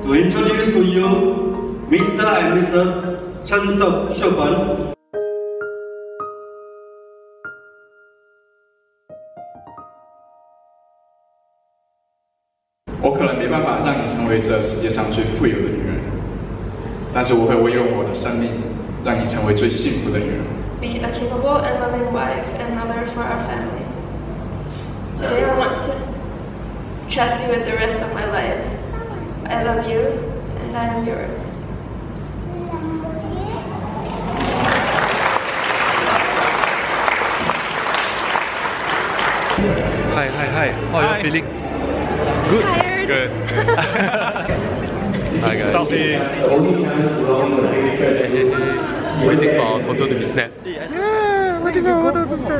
To introduce to you Mr. and Mrs. Dawn and Shipeng. 我可能没办法让你成为这世界上最富有的女人，但是我会用我的生命让你成为最幸福的女人。 Be a capable and loving wife and mother for our family. Today I want to trust you with the rest of my life. I love you and I am yours. Hi. How are you feeling? Good. Tired. Good. Hi guys. Selfie. Waiting for our photo to be snapped. Yeah, waiting for photo to snap.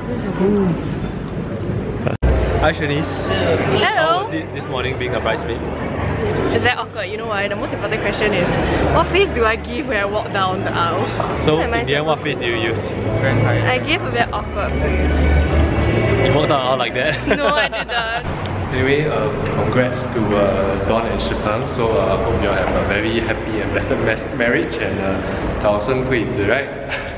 Hi Shanice. Hello. How was it this morning being a bridesmaid? Is that awkward? You know why? The most important question is, what face do I give when I walk down the aisle? So in the end, what face do you use? I gave a very awkward face. You walked down the aisle like that? No, I didn't. Anyway, congrats to Dawn and Shipeng. So hope you all have a very happy and blessed marriage and 早生贵子, right?